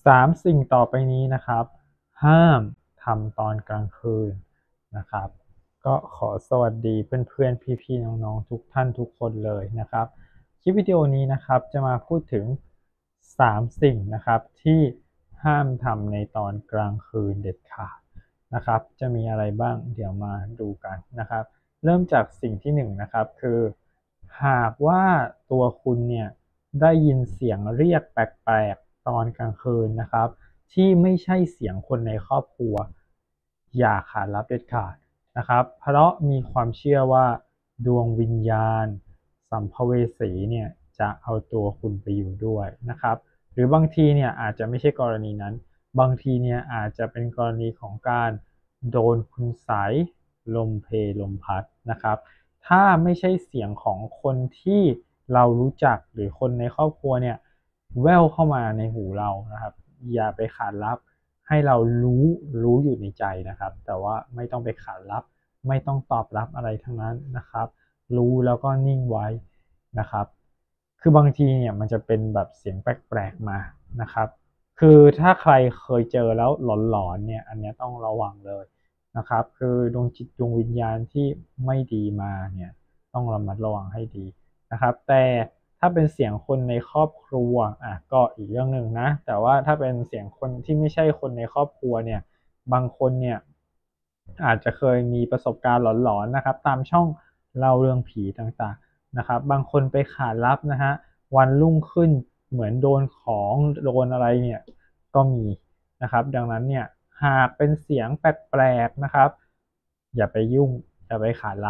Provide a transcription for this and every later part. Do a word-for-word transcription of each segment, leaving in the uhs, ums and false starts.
สามสิ่งต่อไปนี้นะครับห้ามทำตอนกลางคืนนะครับก็ขอสวัสดีเพื่อนๆพี่ๆน้องๆทุกท่านทุกคนเลยนะครับคลิปวิดีโอนี้นะครับจะมาพูดถึงสามสิ่งนะครับที่ห้ามทำในตอนกลางคืนเด็ดขาดนะครับจะมีอะไรบ้างเดี๋ยวมาดูกันนะครับเริ่มจากสิ่งที่หนึ่งนะครับคือหากว่าตัวคุณเนี่ยได้ยินเสียงเรียกแปลกๆตอนกลางคืนนะครับที่ไม่ใช่เสียงคนในครอบครัวอย่าขาดรับเด็ดขาดนะครับเพราะมีความเชื่อว่าดวงวิญญาณสัมภเวสีเนี่ยจะเอาตัวคุณไปอยู่ด้วยนะครับหรือบางทีเนี่ยอาจจะไม่ใช่กรณีนั้นบางทีเนี่ยอาจจะเป็นกรณีของการโดนคุณไสยลมเพลมพัดนะครับถ้าไม่ใช่เสียงของคนที่เรารู้จักหรือคนในครอบครัวเนี่ยแว่วเข้ามาในหูเรานะครับอย่าไปขานรับให้เรารู้รู้อยู่ในใจนะครับแต่ว่าไม่ต้องไปขานรับไม่ต้องตอบรับอะไรทั้งนั้นนะครับรู้แล้วก็นิ่งไว้นะครับคือบางทีเนี่ยมันจะเป็นแบบเสียงแปลกๆมานะครับคือถ้าใครเคยเจอแล้วหลอนๆเนี่ยอันนี้ต้องระวังเลยนะครับคือดวงจิตดวงวิญญาณที่ไม่ดีมาเนี่ยต้องระมัดระวังให้ดีนะครับแต่ถ้าเป็นเสียงคนในครอบครัวอ่ะก็อีกเรื่องหนึ่งนะแต่ว่าถ้าเป็นเสียงคนที่ไม่ใช่คนในครอบครัวเนี่ยบางคนเนี่ยอาจจะเคยมีประสบการณ์หลอนๆนะครับตามช่องเล่าเรื่องผีต่างๆนะครับบางคนไปขานรับนะฮะวันรุ่งขึ้นเหมือนโดนของโดนอะไรเนี่ยก็มีนะครับดังนั้นเนี่ยหากเป็นเสียงแปลกๆนะครับอย่าไปยุ่งอย่าไปขานรับ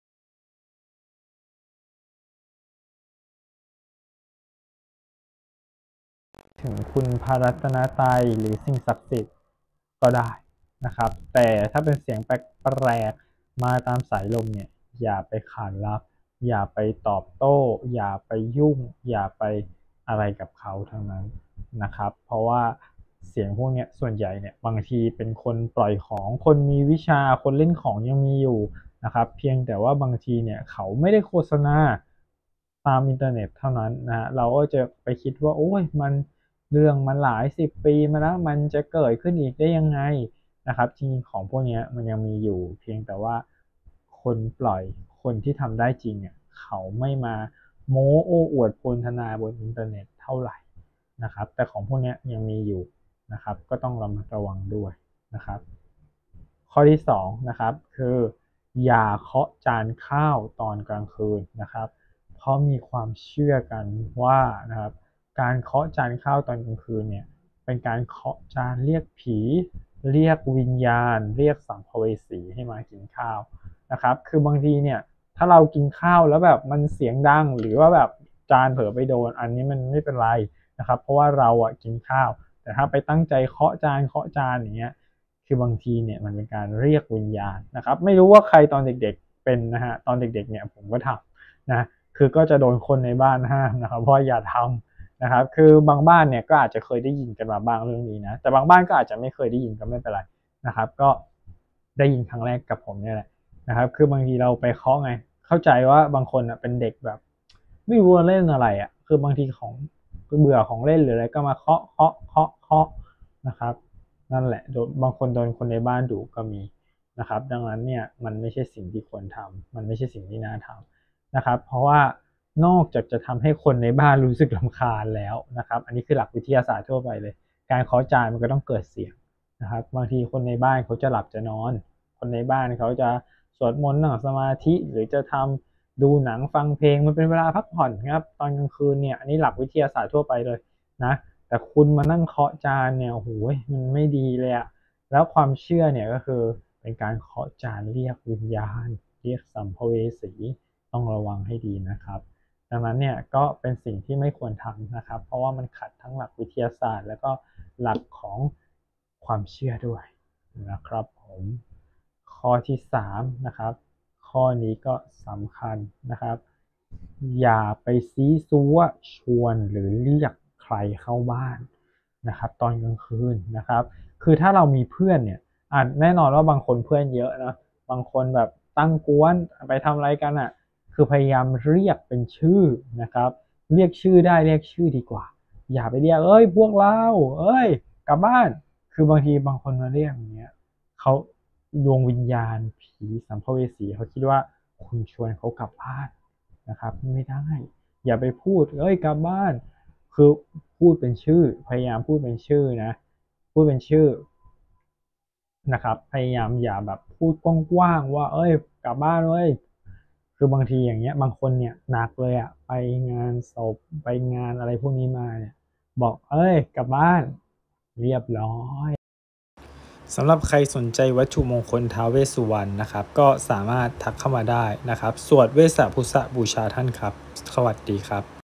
ถึงคุณพระรัตนตรัยหรือสิ่งศักดิ์สิทธิ์ก็ได้นะครับแต่ถ้าเป็นเสียงแปลกๆมาตามสายลมเนี่ยอย่าไปขานรับอย่าไปตอบโต้อย่าไปยุ่งอย่าไปอะไรกับเขาทั้งนั้นนะครับเพราะว่าเสียงพวกนี้ส่วนใหญ่เนี่ยบางทีเป็นคนปล่อยของคนมีวิชาคนเล่นของยังมีอยู่นะครับเพียงแต่ว่าบางทีเนี่ยเขาไม่ได้โฆษณาตามอินเทอร์เน็ตเท่านั้นนะเราก็จะไปคิดว่าโอ้ยมันเรื่องมันหลายสิบปีมาแล้วมันจะเกิดขึ้นอีกได้ยังไงนะครับจริงๆของพวกนี้มันยังมีอยู่เพียงแต่ว่าคนปล่อยคนที่ทำได้จริงเนี่ยเขาไม่มาโม้โอ้อวดโพลธนาบนอินเทอร์เน็ตเท่าไหร่นะครับแต่ของพวกนี้ยังมีอยู่นะครับก็ต้องระมัดระวังด้วยนะครับข้อที่สองนะครับคืออย่าเคาะจานข้าวตอนกลางคืนนะครับเพราะมีความเชื่อกันว่านะครับการเคาะจานข้าวตอนกลางคืนเนี่ยเป็นการเคาะจานเรียกผีเรียกวิญญาณเรียกสัมภเวสีให้มากินข้าวนะครับคือบางทีเนี่ยถ้าเรากินข้าวแล้วแบบมันเสียงดังหรือว่าแบบจานเผลอไปโดนอันนี้มันไม่เป็นไรนะครับเพราะว่าเราอะกินข้าวแต่ถ้าไปตั้งใจเคาะจานเคาะจานอย่างเงี้ยคือบางทีเนี่ยมันเป็นการเรียกวิญญาณนะครับไม่รู้ว่าใครตอนเด็กๆเป็นนะฮะตอนเด็กๆเนี่ยผมก็ทำนะคือก็จะโดนคนในบ้านห้ามนะครับเพราะอย่าทำนะครับคือบางบ้านเนี่ยก็อาจจะเคยได้ยินกันมาบ้างเรื่องนี้นะแต่บางบ้านก็อาจจะไม่เคยได้ยินก็ไม่เป็นไรนะครับก็ได้ยินครั้งแรกกับผมเนี่ยแหละนะครับคือบางทีเราไปเคาะไงเข้าใจว่าบางคนเป็นเด็กแบบไม่รู้ว่าเล่นอะไรอ่ะคือบางทีของเบื่อของเล่นหรืออะไรก็มาเคาะเคาะเคาะเคาะนะครับนั่นแหละโดนบางคนโดนคนในบ้านดุก็มีนะครับดังนั้นเนี่ยมันไม่ใช่สิ่งที่ควรทำมันไม่ใช่สิ่งที่น่าทำนะครับเพราะว่านอกจากจะทำให้คนในบ้านรู้สึกรำคาญแล้วนะครับอันนี้คือหลักวิทยาศาสตร์ทั่วไปเลยการเคาะจานมันก็ต้องเกิดเสียงนะครับบางทีคนในบ้านเขาจะหลับจะนอนคนในบ้านเขาจะสวดมนต์นั่งสมาธิหรือจะทำดูหนังฟังเพลงมันเป็นเวลาพักผ่อนครับตอนกลางคืนเนี่ยอันนี้หลักวิทยาศาสตร์ทั่วไปเลยนะแต่คุณมานั่งเคาะจานเนี่ยโอ้โหมันไม่ดีเลยอะแล้วความเชื่อเนี่ยก็คือเป็นการเคาะจานเรียกวิญญาณเรียกสัมภเวสีต้องระวังให้ดีนะครับดังนั้นเนี่ยก็เป็นสิ่งที่ไม่ควรทำนะครับเพราะว่ามันขัดทั้งหลักวิทยาศาสตร์แล้วก็หลักของความเชื่อด้วยนะครับผมข้อที่สามนะครับข้อนี้ก็สำคัญนะครับอย่าไปซีซัวชวนหรือเรียกใครเข้าบ้านนะครับตอนกลางคืนนะครับคือถ้าเรามีเพื่อนเนี่ยอ่ะแน่นอนว่าบางคนเพื่อนเยอะนะบางคนแบบตั้งกวนไปทำอะไรกันอ่ะคือพยายามเรียกเป็นชื่อนะครับเรียกชื่อได้เรียกชื่อดีกว่าอย่าไปเรียกเอ้ยพวกเราเอ้ยกลับบ้านคือบางทีบางคนมาเรียกอย่างเงี้ยเขาดวงวิญญาณผีสัมภเวสีเขาคิดว่าคุณชวนเขากลับบ้านนะครับไม่ได้อย่าไปพูดเอ้ยกลับบ้านคือพูดเป็นชื่อพยายามพูดเป็นชื่อนะพูดเป็นชื่อนะครับพยายามอย่าแบบพูดกว้างๆว่าเอ้ยกลับบ้านเว้ยคือบางทีอย่างเงี้ยบางคนเนี่ยหนักเลยอะไปงานศพไปงานอะไรพวกนี้มาเนี่ยบอกเอ้ยกลับบ้านเรียบร้อยสำหรับใครสนใจวัตถุมงคลท้าวเวสสุวรรณนะครับก็สามารถทักเข้ามาได้นะครับสวดเวสสะพุทธบูชาท่านครับสวัสดีครับ